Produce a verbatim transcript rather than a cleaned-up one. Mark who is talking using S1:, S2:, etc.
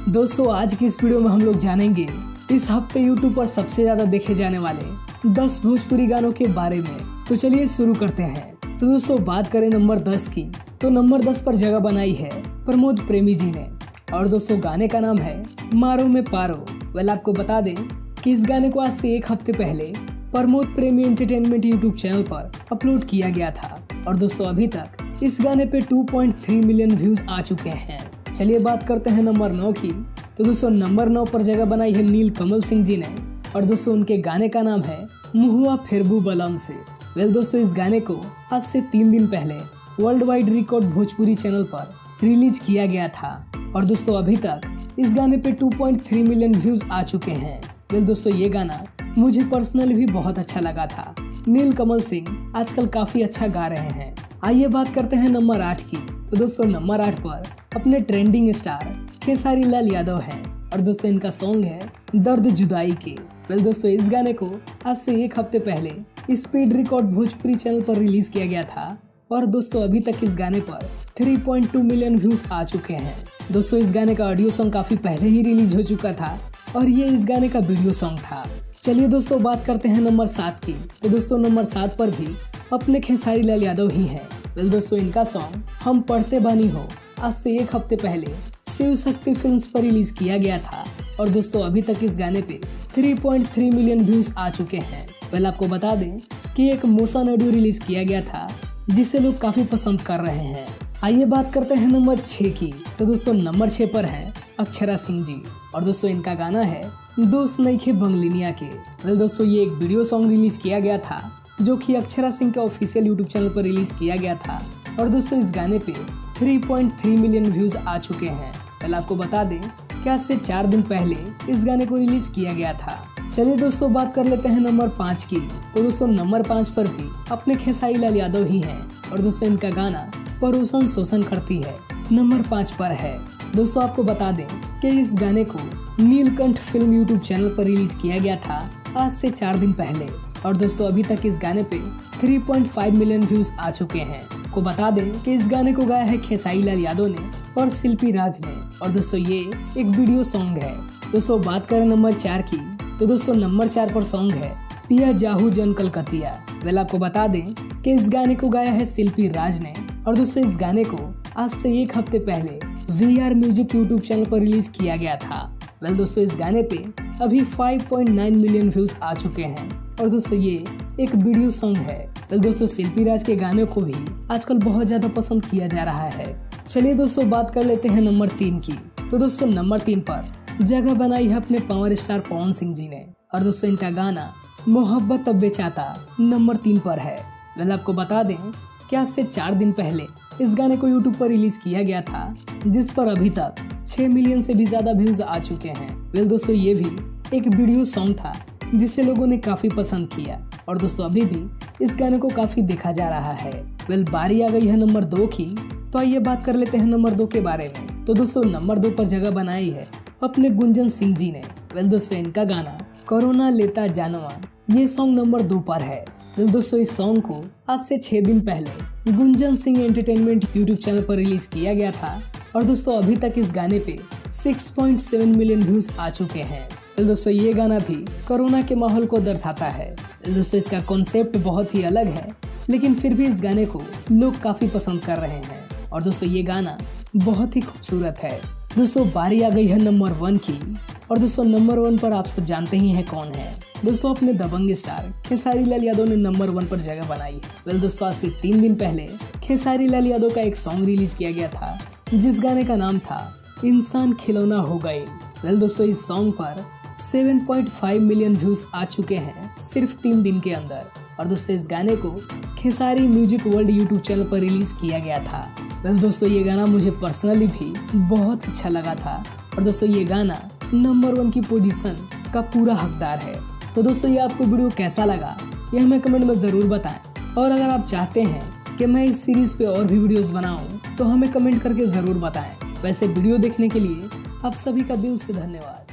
S1: दोस्तों आज की इस वीडियो में हम लोग जानेंगे इस हफ्ते यूट्यूब पर सबसे ज्यादा देखे जाने वाले दस भोजपुरी गानों के बारे में। तो चलिए शुरू करते हैं। तो दोस्तों बात करें नंबर दस की, तो नंबर दस पर जगह बनाई है प्रमोद प्रेमी जी ने, और दोस्तों गाने का नाम है मारो में पारो। वेल आपको बता दें कि इस गाने को आज से एक हफ्ते पहले Pramod Premi entertainment YouTube channel पर अपलोड किया गया था, और दोस्तों अभी तक इस गाने पे दो पॉइंट तीन मिलियन व्यूज आ चुके हैं। चलिए बात करते हैं नंबर नौ की। तो दोस्तों नंबर नौ पर जगह बनाई है नील कमल सिंह जी ने, और दोस्तों उनके गाने का नाम है मुहुआ फेरबू बलम से। वेल दोस्तों इस गाने को आज से तीन दिन पहले world wide record Bhojpuri channel पर रिलीज किया गया था, और दोस्तों अभी तक इस गाने पे दो पॉइंट तीन मिलियन व्यूज आ चुके हैं। वेल दोस्तों ये गाना मुझे पर्सनली भी बहुत अच्छा लगा था। नील कमल सिंह आजकल काफी अच्छा गा रहे हैं। आइए बात करते हैं नंबर आठ की। तो दोस्तों नंबर आठ पर अपने ट्रेंडिंग स्टार खेसारी लाल यादव हैं, और दोस्तों इनका सॉन्ग है दर्द जुदाई के। वेल दोस्तों इस गाने को आज से एक हफ्ते पहले स्पीड रिकॉर्ड भोजपुरी चैनल पर रिलीज किया गया था, और दोस्तों अभी तक इस गाने पर तीन पॉइंट दो मिलियन व्यूज आ चुके हैं। दोस्तों इस गाने का ऑडियो सॉन्ग काफी पहले ही रिलीज हो चुका था, और ये इस गाने का वीडियो सॉन्ग था। चलिए दोस्तों बात करते हैं नंबर सात की। तो दोस्तों नंबर सात पर भी अपने खेसारी लाल यादव ही हैं। वेल दोस्तों इनका सॉन्ग हम पढ़ते बानी हो आज से एक हफ्ते पहले शिव शक्ति फिल्म्स पर रिलीज किया गया था, और दोस्तों अभी तक इस गाने पे तीन पॉइंट तीन मिलियन व्यूज आ चुके हैं। वेल आपको बता दें कि एक मोशन ऑडियो रिलीज किया गया था जिसे लोग काफी पसंद कर रहे हैं। आइए बात करते हैं नंबर छह की। तो दोस्तों नंबर छह पर है अक्षरा सिंह जी, और दोस्तों इनका गाना है दोस्त नइखे बंगलिनिया के। वेल दोस्तों ये एक वीडियो सॉन्ग रिलीज किया गया था जो कि अक्षरा सिंह के ऑफिशियल यूट्यूब चैनल पर रिलीज किया गया था, और दोस्तों इस गाने पे तीन पॉइंट तीन मिलियन व्यूज आ चुके हैं। पहले आपको बता दें कि आज से चार दिन पहले इस गाने को रिलीज किया गया था। चलिए दोस्तों बात कर लेते हैं नंबर पाँच की। तो दोस्तों नंबर पाँच पर भी अपने खेसारी लाल यादव ही हैं, और दोस्तों इनका गाना परोसन शोषण करती है नंबर पाँच पर है। दोस्तों आपको बता दें कि इस गाने को नीलकंठ फिल्म यूट्यूब चैनल पर रिलीज किया गया था आज से चार दिन पहले, और दोस्तों अभी तक इस गाने पे तीन पॉइंट पाँच मिलियन व्यूज आ चुके हैं। को बता दें कि इस गाने को गाया है खेसारी लाल यादव ने और शिल्पी राज ने, और दोस्तों ये एक वीडियो सॉन्ग है। दोस्तों बात करें नंबर चार की। तो दोस्तों नंबर चार पर सॉन्ग है पिया जाहू जन कलकतिया। वेल आपको बता दें कि इस गाने को गाया है शिल्पी राज ने, और दोस्तों इस गाने को आज से एक हफ्ते पहले V R music YouTube channel पर रिलीज किया गया था। वेल दोस्तों इस गाने पे अभी पाँच पॉइंट नौ मिलियन व्यूज आ चुके हैं, और दोस्तों ये एक वीडियो सॉन्ग है। वेल दोस्तों शिल्पी राज के गाने को भी आजकल बहुत ज्यादा पसंद किया जा रहा है। चलिए दोस्तों बात कर लेते हैं नंबर तीन की। तो दोस्तों नंबर तीन पर जगह बनाई है अपने पावर स्टार पवन सिंह जी ने, और दोस्तों इनका गाना मोहब्बत अब बेचाता नंबर तीन पर है। वेल आपको बता दें कि आज से चार दिन पहले इस गाने को यूट्यूब पर रिलीज किया गया था, जिस पर अभी तक छह मिलियन से भी ज्यादा व्यूज आ चुके हैं। वेल दोस्तों ये भी एक वीडियो सॉन्ग था जिसे लोगों ने काफी पसंद किया, और दोस्तों अभी भी इस गाने को काफी देखा जा रहा है। वेल बारी आ गई है नंबर दो की। तो आइए बात कर लेते हैं नंबर दो के बारे में। तो दोस्तों नंबर दो पर जगह बनाई है अपने गुंजन सिंह जी ने। वेल दोस्तों इनका गाना कोरोना लेता जानवा, ये सॉन्ग नंबर दो पर है। वेल दोस्तों इस सॉन्ग को आज से छह दिन पहले Gunjan Singh entertainment YouTube channel पर रिलीज किया गया था, और दोस्तों अभी तक इस गाने पे छह पॉइंट सात मिलियन व्यूज आ चुके हैं। वेल दोस्तों ये गाना भी कोरोना के माहौल को दर्शाता है। दोस्तों इसका कॉन्सेप्ट बहुत ही अलग है, लेकिन फिर भी इस गाने को लोग काफी पसंद कर रहे हैं, और दोस्तों ये गाना बहुत ही खूबसूरत है। दोस्तों बारी आ गई है नंबर वन की, और दोस्तों नंबर वन पर आप सब जानते ही हैं कौन है। दोस्तों अपने दबंग स्टार खेसारी लाल यादव ने नंबर वन पर जगह बनाई है। वेल दोस्तों आज से तीन दिन पहले खेसारी लाल यादव का एक सॉन्ग रिलीज किया गया था जिस गाने का नाम था इंसान खिलौना हो गए। वेल दोस्तों इस सॉन्ग पर सात पॉइंट पाँच मिलियन व्यूज आ चुके हैं सिर्फ तीन दिन के अंदर, और दोस्तों इस गाने को Khesari music world YouTube channel पर रिलीज किया गया था। वेल दोस्तों ये गाना मुझे पर्सनली भी बहुत अच्छा लगा था, और दोस्तों ये गाना नंबर वन की पोजीशन का पूरा हकदार है। तो दोस्तों ये आपको वीडियो कैसा लगा ये हमें कमेंट में जरूर बताएं, और अगर आप चाहते हैं कि मैं इस सीरीज पे और भी वीडियोस बनाऊं तो हमें कमेंट करके जरूर बताएं। वैसे वीडियो देखने के लिए आप सभी का दिल से धन्यवाद।